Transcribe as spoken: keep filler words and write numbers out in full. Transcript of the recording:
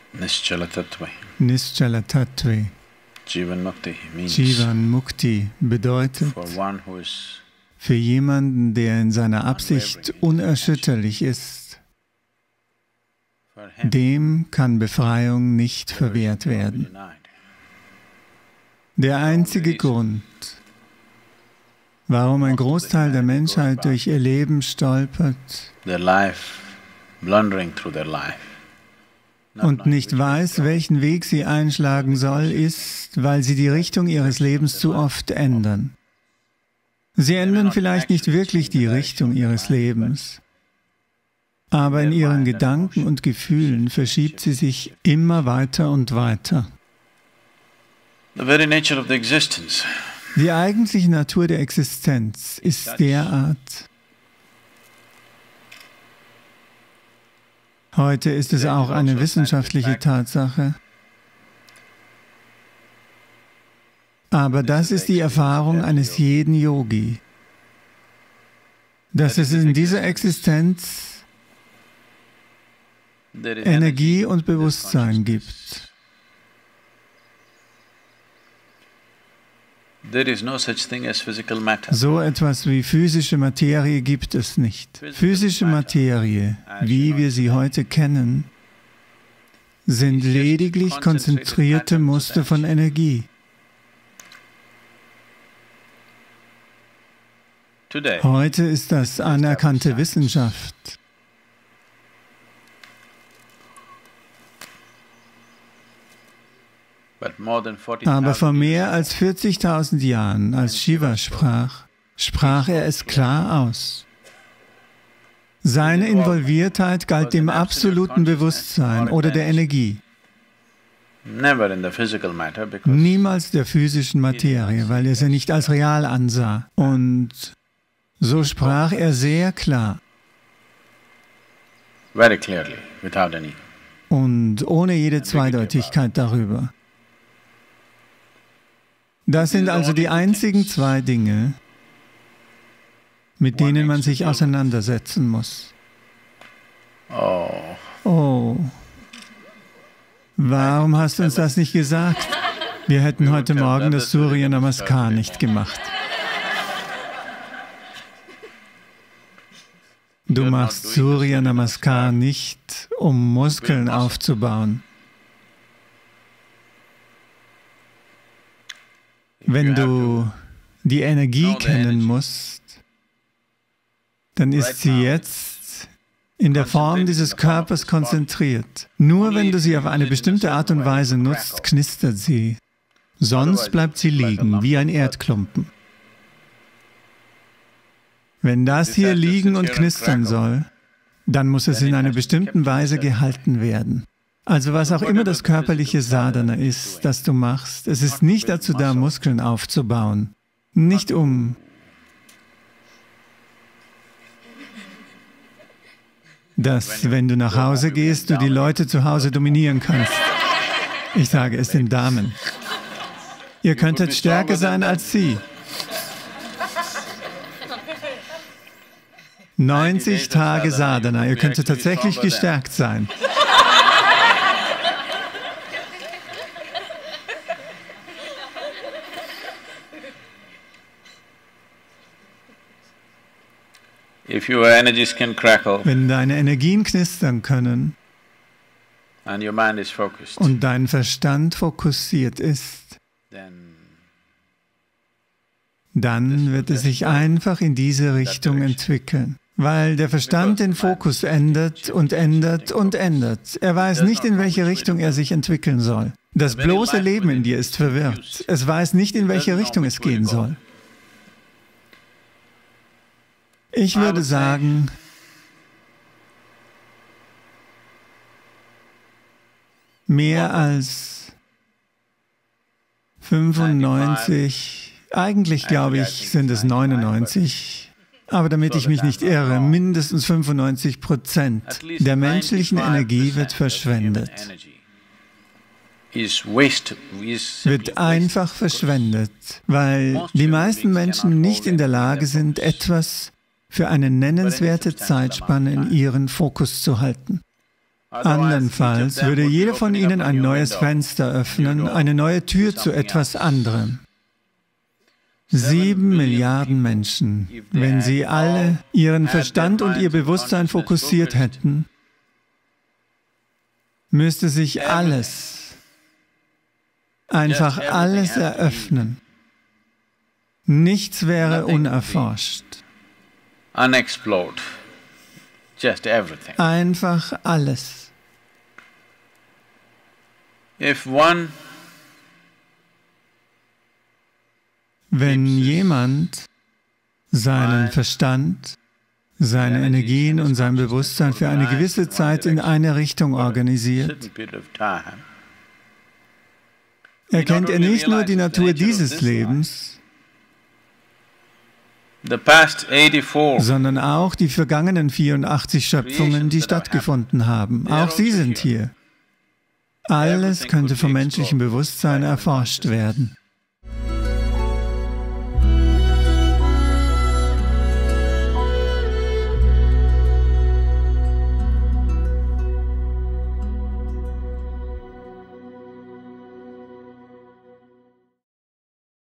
Nischchala Tattva. Nischchala Tattva. Jivan Mukti means Jivan Mukti bedeutet, for one who is für jemanden, der in seiner Absicht unerschütterlich ist, for him dem kann Befreiung nicht verwehrt werden. denied. Der einzige Grund, warum ein Großteil der Menschheit durch ihr Leben stolpert Their life, blundering through their life. Not und knowing nicht which way weiß, to go. welchen Weg sie einschlagen soll, ist, weil sie die Richtung ihres Lebens zu oft ändern. Sie ändern vielleicht nicht wirklich die Richtung ihres Lebens, aber in ihren Gedanken und Gefühlen verschiebt sie sich immer weiter und weiter. The very nature of the existence Die eigentliche Natur der Existenz ist derart. Heute ist es auch eine wissenschaftliche Tatsache. Aber das ist die Erfahrung eines jeden Yogi, dass es in dieser Existenz there is Energie und Bewusstsein gibt. There is no such thing as physical matter. So etwas wie physische Materie gibt es nicht. Physische Materie, wie wir sie heute kennen, sind lediglich konzentrierte Muster von Energie. Today, Heute ist das anerkannte Wissenschaft. but more than forty Aber vor thousand mehr als vierzigtausend Jahren, als Shiva sprach, sprach er es klar aus. Seine Involviertheit galt dem absoluten Bewusstsein oder der Energie, never in the physical matter because niemals der physischen Materie, weil er sie nicht als real ansah. Und so sprach er sehr klar very clearly, without any. und ohne jede Zweideutigkeit darüber. Das sind also die einzigen zwei Dinge, mit denen man sich auseinandersetzen muss. Oh, Oh, warum hast du uns das nicht gesagt? Wir hätten heute Morgen das Surya Namaskar nicht gemacht. Du machst Surya Namaskar nicht, um Muskeln aufzubauen. Wenn du die Energie kennen musst, dann ist sie jetzt in der Form dieses Körpers konzentriert. Nur wenn du sie auf eine bestimmte Art und Weise nutzt, knistert sie. Sonst bleibt sie liegen, wie ein Erdklumpen. Wenn das hier liegen und knistern soll, dann muss es in einer bestimmten Weise gehalten werden. Also was auch immer das körperliche Sadhana ist, das du machst, es ist nicht dazu da, Muskeln aufzubauen. Nicht um dass, wenn du nach Hause gehst, du die Leute zu Hause dominieren kannst. Ich sage es den Damen. Ihr könntet stärker sein als sie. neunzig Tage Sadhana, ihr könntet tatsächlich gestärkt sein. if your energies can crackle Wenn deine Energien knistern können and your mind is focused, und dein Verstand fokussiert ist, then dann wird es sich einfach in diese Richtung entwickeln. Weil der Verstand den Fokus ändert und ändert und ändert. Er weiß nicht, in welche Richtung er sich entwickeln soll. Das bloße Leben in dir ist verwirrt. Es weiß nicht, in welche Richtung es gehen soll. Ich würde sagen, mehr als fünfundneunzig, eigentlich glaube ich, sind es neunundneunzig, aber damit ich mich nicht irre, mindestens fünfundneunzig Prozent der menschlichen Energie wird verschwendet. Wird einfach verschwendet, weil die meisten Menschen nicht in der Lage sind, etwas für eine nennenswerte Zeitspanne in ihren Fokus zu halten. Andernfalls würde jeder von ihnen ein neues Fenster öffnen, eine neue Tür zu etwas anderem. Sieben Milliarden Menschen, wenn sie alle ihren Verstand und ihr Bewusstsein fokussiert hätten, müsste sich alles, einfach alles eröffnen. Nichts wäre unerforscht. Einfach alles. Wenn jemand seinen Verstand, seine Energien und sein Bewusstsein für eine gewisse Zeit in eine Richtung organisiert, erkennt er nicht nur die Natur dieses Lebens, sondern auch die vergangenen vierundachtzig Schöpfungen, die stattgefunden haben. Auch sie sind hier. Alles könnte vom menschlichen Bewusstsein erforscht werden.